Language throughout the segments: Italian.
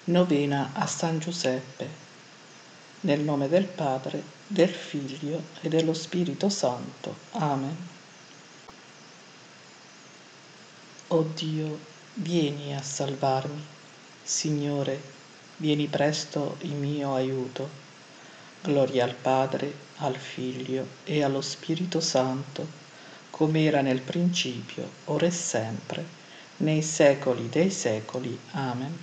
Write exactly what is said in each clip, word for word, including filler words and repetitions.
Novena a San Giuseppe. Nel nome del Padre, del Figlio e dello Spirito Santo. Amen. O Dio, vieni a salvarmi. Signore, vieni presto in mio aiuto. Gloria al Padre, al Figlio e allo Spirito Santo, come era nel principio, ora e sempre, nei secoli dei secoli. Amen.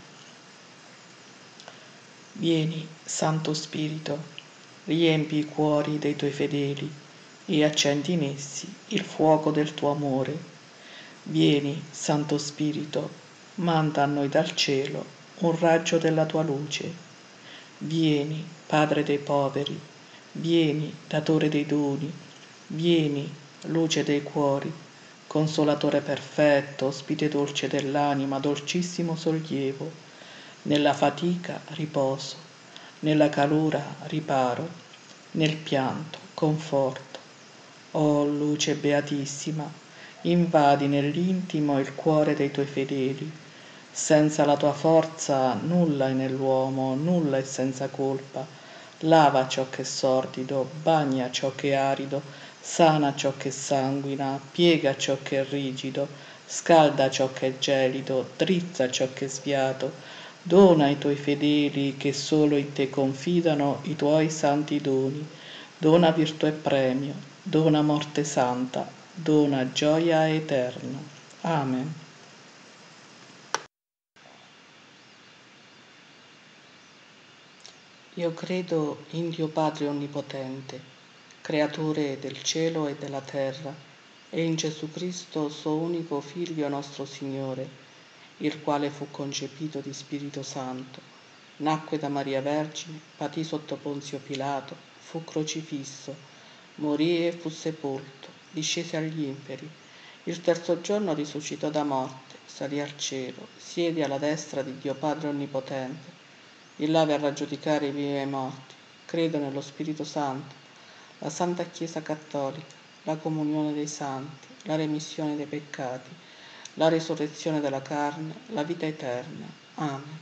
Vieni, Santo Spirito, riempi i cuori dei tuoi fedeli e accendi in essi il fuoco del tuo amore. Vieni, Santo Spirito, manda a noi dal cielo un raggio della tua luce. Vieni, Padre dei poveri, vieni, datore dei doni, vieni, luce dei cuori, consolatore perfetto, ospite dolce dell'anima, dolcissimo sollievo. Nella fatica riposo, nella calura riparo, nel pianto conforto. O luce beatissima, invadi nell'intimo il cuore dei tuoi fedeli. Senza la tua forza nulla è nell'uomo, nulla è senza colpa. Lava ciò che è sordido, bagna ciò che è arido, sana ciò che sanguina, piega ciò che è rigido, scalda ciò che è gelido, drizza ciò che è sviato. Dona ai tuoi fedeli che solo in te confidano i tuoi santi doni. Dona virtù e premio, dona morte santa, dona gioia eterna. Amen. Io credo in Dio Padre Onnipotente, Creatore del cielo e della terra, e in Gesù Cristo, suo unico Figlio nostro Signore, il quale fu concepito di Spirito Santo, nacque da Maria Vergine, patì sotto Ponzio Pilato, fu crocifisso, morì e fu sepolto, discese agli inferi, il terzo giorno risuscitò da morte, salì al cielo, siede alla destra di Dio Padre Onnipotente, di là verrà a giudicare i vivi e i morti. Credo nello Spirito Santo, la Santa Chiesa Cattolica, la comunione dei santi, la remissione dei peccati, la risurrezione della carne, la vita eterna. Amen.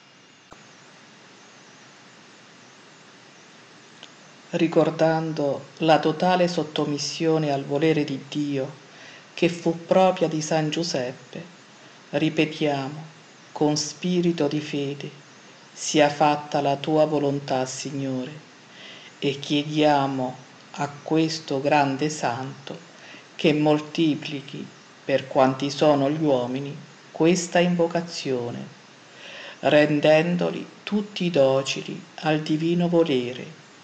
Ricordando la totale sottomissione al volere di Dio, che fu propria di San Giuseppe, ripetiamo con spirito di fede: sia fatta la tua volontà, Signore, e chiediamo a questo grande santo che moltiplichi per quanti sono gli uomini questa invocazione, rendendoli tutti docili al divino volere.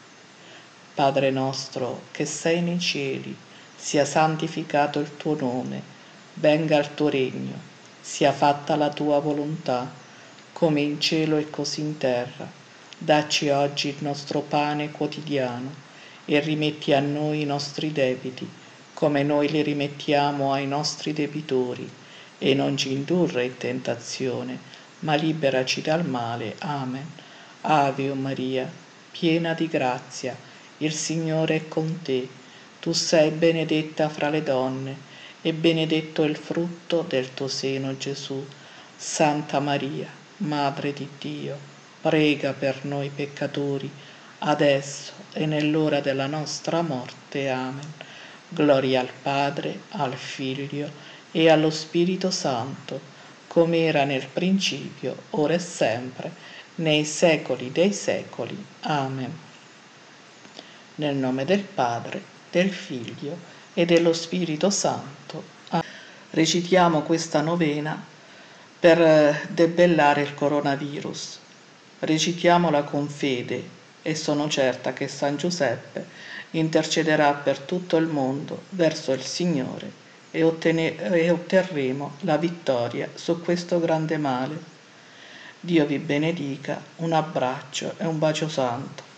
Padre nostro che sei nei cieli, sia santificato il tuo nome, venga il tuo regno, sia fatta la tua volontà, come in cielo e così in terra. Dacci oggi il nostro pane quotidiano e rimetti a noi i nostri debiti, come noi li rimettiamo ai nostri debitori, e non ci indurre in tentazione, ma liberaci dal male. Amen. Ave o Maria, piena di grazia, il Signore è con te. Tu sei benedetta fra le donne, e benedetto è il frutto del tuo seno, Gesù. Santa Maria, Madre di Dio, prega per noi peccatori, adesso e nell'ora della nostra morte. Amen. Gloria al Padre, al Figlio e allo Spirito Santo, come era nel principio, ora e sempre, nei secoli dei secoli. Amen. Nel nome del Padre, del Figlio e dello Spirito Santo. Amen. Recitiamo questa novena per debellare il coronavirus. Recitiamola con fede e sono certa che San Giuseppe intercederà per tutto il mondo verso il Signore e, ottene- e otterremo la vittoria su questo grande male. Dio vi benedica, un abbraccio e un bacio santo.